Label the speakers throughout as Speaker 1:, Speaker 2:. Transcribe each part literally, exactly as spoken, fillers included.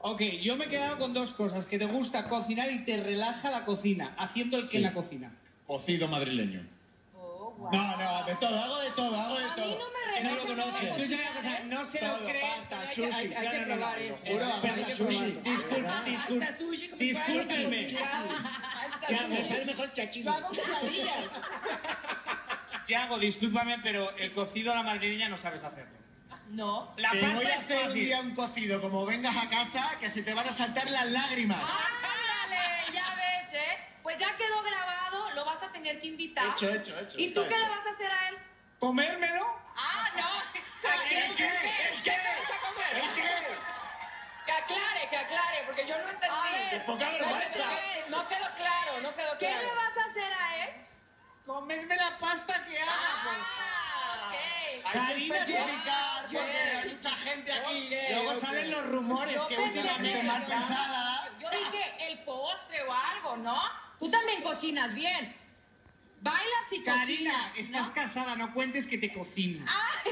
Speaker 1: Ok, yo me he quedado con dos cosas. Que te gusta cocinar y te relaja la cocina. Haciendo el que
Speaker 2: Sí.
Speaker 1: en la cocina.
Speaker 2: Cocido madrileño.
Speaker 3: Oh, wow.
Speaker 2: No, no, de todo, hago de todo, hago de
Speaker 3: A mí
Speaker 2: todo.
Speaker 3: no me
Speaker 2: Que no lo
Speaker 3: relaja nada
Speaker 2: conoces.
Speaker 3: la
Speaker 1: Escucha una cosa, no se lo
Speaker 2: Todo,
Speaker 1: cree.
Speaker 2: pasta,
Speaker 4: Hay que, hay,
Speaker 2: sushi.
Speaker 4: hay que
Speaker 1: No, no, no,
Speaker 4: probar
Speaker 1: no.
Speaker 4: eso.
Speaker 2: Juro,
Speaker 4: Hay
Speaker 2: hasta
Speaker 4: que
Speaker 2: sushi.
Speaker 4: probarlo.
Speaker 1: Disculpa, disculpa.
Speaker 4: Hasta sushi con
Speaker 1: Discúlpenme.
Speaker 4: Hasta
Speaker 2: Ya, me
Speaker 4: sushi.
Speaker 2: sale mejor
Speaker 4: Yo
Speaker 2: chachino.
Speaker 4: hago quesadillas.
Speaker 1: Yago, discúlpame, pero el cocido a la madrileña no sabes hacerlo.
Speaker 3: No.
Speaker 1: La
Speaker 2: Te
Speaker 1: pasta
Speaker 2: voy a
Speaker 1: es
Speaker 2: hacer un
Speaker 1: fácil.
Speaker 2: día un cocido, como vengas a casa, que se te van a saltar las lágrimas.
Speaker 3: Ándale, ya ves, ¿eh? Pues ya quedó grabado, lo vas a tener que invitar.
Speaker 2: Hecho, hecho, hecho.
Speaker 3: ¿Y tú
Speaker 2: está
Speaker 3: qué le
Speaker 2: hecho.
Speaker 3: vas a hacer a él?
Speaker 1: ¿Comérmelo?
Speaker 3: Ah, no.
Speaker 2: ¿El qué? ¿El qué? ¿El qué?
Speaker 4: Que aclare, que aclare, porque yo no entendí.
Speaker 3: A ver,
Speaker 2: ¡Qué poca vergüenza!
Speaker 4: No quedó claro, no quedó
Speaker 3: ¿Qué
Speaker 4: claro.
Speaker 3: le vas a hacer a él?
Speaker 1: Comerme la pasta que haga. pues.
Speaker 3: Ah, ok.
Speaker 2: Hay que
Speaker 1: Karina,
Speaker 2: especificar,
Speaker 4: yo-
Speaker 2: porque hay mucha gente aquí.
Speaker 4: Ok.
Speaker 1: Luego
Speaker 4: ok.
Speaker 1: salen los rumores
Speaker 3: Yo
Speaker 1: que
Speaker 3: pensé
Speaker 2: La gente
Speaker 1: últimamente
Speaker 2: más
Speaker 3: eso.
Speaker 2: pesada.
Speaker 3: Yo dije el postre o algo, ¿no? Tú también cocinas bien. Bailas y
Speaker 1: Karina,
Speaker 3: cocinas,
Speaker 1: estás
Speaker 3: ¿no?
Speaker 1: casada, no cuentes que te cocinas.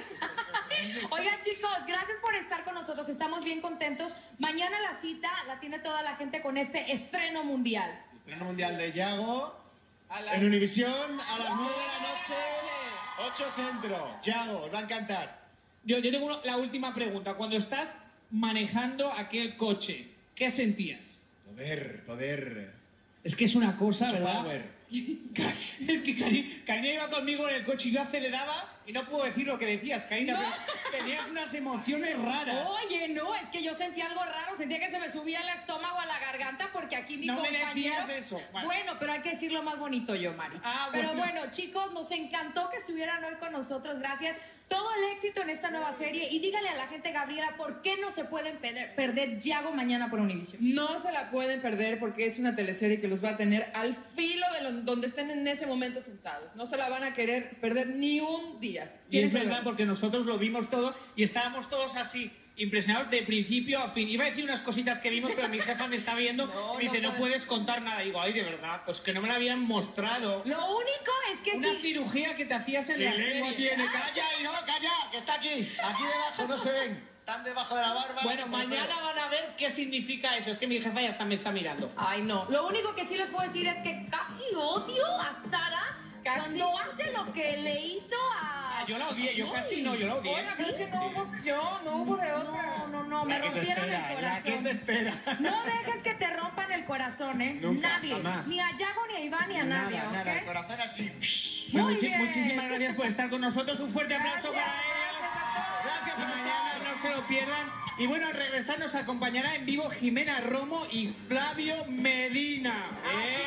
Speaker 3: Oigan, chicos, gracias por estar con nosotros. Estamos bien contentos. Mañana la cita la tiene toda la gente con este estreno mundial.
Speaker 2: Estreno mundial de Yago.
Speaker 4: A las-
Speaker 2: En Univisión, a las nueve de la noche, ocho centro. Yago, os va a encantar.
Speaker 1: Yo, yo tengo uno- la última pregunta. Cuando estás manejando aquel coche, ¿qué sentías?
Speaker 2: Poder, poder.
Speaker 1: Es que es una cosa,
Speaker 2: Mucho
Speaker 1: ¿verdad?
Speaker 2: power.
Speaker 1: Es que Cari- Karina iba conmigo en el coche y yo aceleraba y no puedo decir lo que decías, Karina.
Speaker 3: No.
Speaker 1: pero tenías unas emociones raras.
Speaker 3: Oye, no, es que yo sentía algo raro, sentía que se me subía el estómago a la garganta porque aquí mi
Speaker 1: No me
Speaker 3: compañero...
Speaker 1: decías eso.
Speaker 3: Bueno.
Speaker 1: Bueno.
Speaker 3: pero hay que decirlo más bonito yo, Mari.
Speaker 1: Ah,
Speaker 3: pero
Speaker 1: bueno.
Speaker 3: bueno, chicos, nos encantó que estuvieran hoy con nosotros, gracias. Todo el éxito en esta nueva serie y dígale a la gente, Gabriela, ¿por qué no se pueden perder, perder Yago mañana por Univision?
Speaker 4: No se la pueden perder porque es una teleserie que los va a tener al filo de lo- donde estén en ese momento sentados. No se la van a querer perder ni un día.
Speaker 1: Y
Speaker 4: Tienes
Speaker 1: es
Speaker 4: que
Speaker 1: verdad,
Speaker 4: verla.
Speaker 1: porque nosotros lo vimos todo y estábamos todos así, impresionados de principio a fin. Iba a decir unas cositas que vimos, pero mi jefa me está viendo
Speaker 4: No,
Speaker 1: y me dice,
Speaker 4: no
Speaker 1: no
Speaker 4: puedes.
Speaker 1: puedes contar nada. Y digo, ay, de verdad, pues que no me la habían mostrado.
Speaker 3: Lo único es que
Speaker 1: Una
Speaker 3: sí...
Speaker 1: cirugía que te hacías en
Speaker 2: ¿Qué
Speaker 1: la
Speaker 2: lengua
Speaker 1: serie.
Speaker 2: tiene? ¡Calla, y no, calla! ¡Que está aquí! Aquí debajo, no se ven. Están debajo de la barba.
Speaker 1: Bueno,
Speaker 2: por
Speaker 1: mañana
Speaker 2: fuera.
Speaker 1: van a ver qué significa eso. Es que mi jefa ya hasta me está mirando.
Speaker 3: Ay, no. Lo único que sí les puedo decir es que casi odio a Sara
Speaker 4: Casi.
Speaker 3: cuando hace lo que le hizo a...
Speaker 1: Ah, yo la odié, yo casi no, yo la odié.
Speaker 4: Oiga, pero es que no hubo opción, no hubo de otra.
Speaker 3: No, no, no, me
Speaker 2: La que te
Speaker 3: rompieron el
Speaker 2: espera, la que te
Speaker 3: corazón.
Speaker 2: espera.
Speaker 3: No dejes que te rompan el corazón, ¿eh?
Speaker 2: Nunca,
Speaker 3: nadie.
Speaker 2: jamás.
Speaker 3: Ni a Yago, ni a Iván, ni a nadie,
Speaker 2: Nada, nada, el
Speaker 3: ¿ok?
Speaker 2: corazón así.
Speaker 1: Bueno,
Speaker 3: Muy
Speaker 1: muchi-
Speaker 3: bien.
Speaker 1: muchísimas gracias por estar con nosotros. Un fuerte aplauso
Speaker 3: Gracias,
Speaker 1: para ellos.
Speaker 2: Gracias
Speaker 1: Y
Speaker 2: por
Speaker 1: mañana
Speaker 2: estar.
Speaker 1: no se lo pierdan. Y bueno, al regresar nos acompañará en vivo Jimena Romo y Flavio Medina. ¿eh?